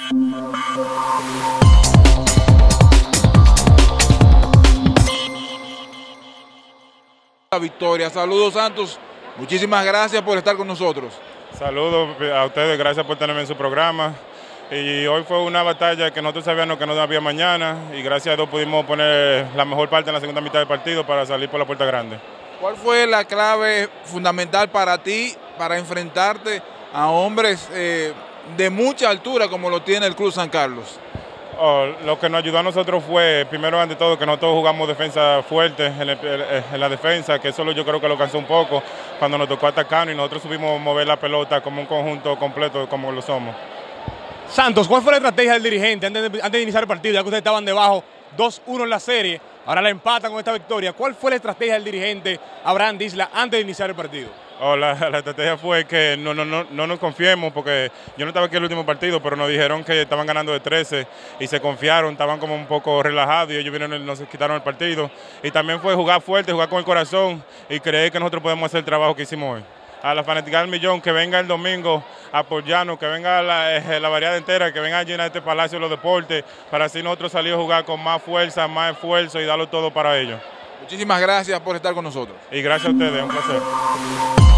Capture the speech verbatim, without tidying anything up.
La victoria. Saludos, Santos. Muchísimas gracias por estar con nosotros. Saludos a ustedes, gracias por tenerme en su programa. Y hoy fue una batalla que nosotros sabíamos que no había mañana y gracias a Dios pudimos poner la mejor parte en la segunda mitad del partido para salir por la puerta grande. ¿Cuál fue la clave fundamental para ti para enfrentarte a hombres eh, de mucha altura como lo tiene el Club San Carlos? Oh, lo que nos ayudó a nosotros fue, primero ante todo, que nosotros jugamos defensa fuerte en, el, en la defensa, que eso yo creo que lo cansó un poco cuando nos tocó atacar y nosotros supimos mover la pelota como un conjunto completo como lo somos. Santos, ¿cuál fue la estrategia del dirigente antes de, antes de iniciar el partido? Ya que ustedes estaban debajo dos uno en la serie, ahora la empatan con esta victoria. ¿Cuál fue la estrategia del dirigente Abraham Disla antes de iniciar el partido? Oh, la, la estrategia fue que no, no, no, no nos confiemos, porque yo no estaba aquí en el último partido, pero nos dijeron que estaban ganando de trece y se confiaron, estaban como un poco relajados y ellos vinieron y nos quitaron el partido. Y también fue jugar fuerte, jugar con el corazón y creer que nosotros podemos hacer el trabajo que hicimos hoy. A la fanática del millón, que venga el domingo a apoyarnos, que venga la, eh, la variedad entera, que venga a llenar este palacio de los deportes, para así nosotros salir a jugar con más fuerza, más esfuerzo y darlo todo para ellos. Muchísimas gracias por estar con nosotros. Y gracias a ustedes, un placer.